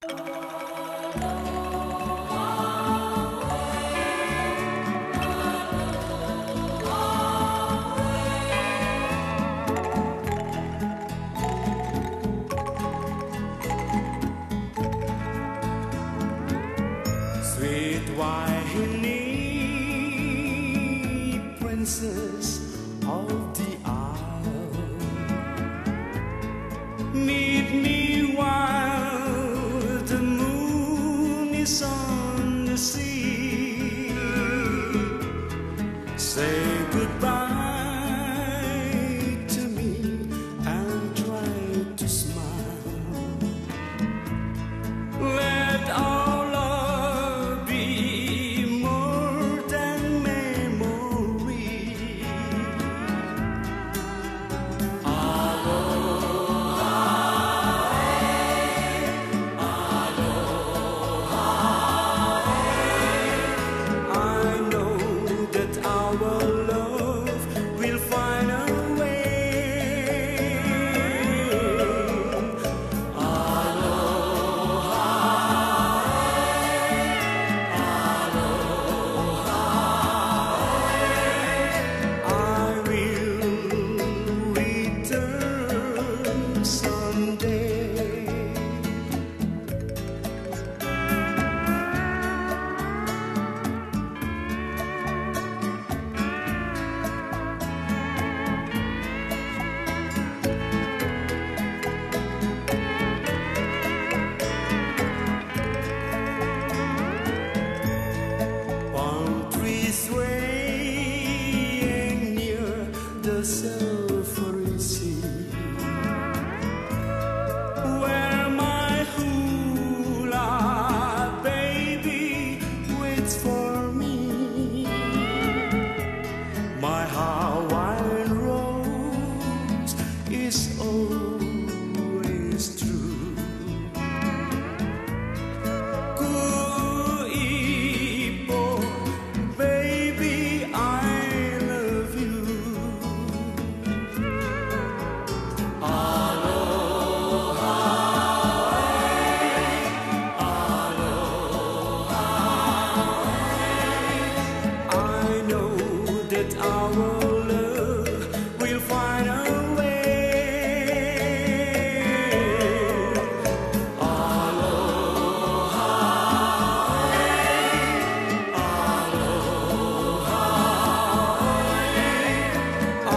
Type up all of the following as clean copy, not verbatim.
Sweet whiny princess of the isle, meet me while the moon is on the sea. Say goodbye to me and try to smile. Let our love be more than memory. Aloha, aloha. I know that our love will find a way. Swaying near the sulphur sea, where my hula baby waits for me. My Hawaiian rose is always true. Our love will find a way. Aloha, aloha. I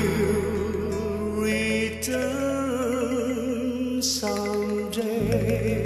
will return someday.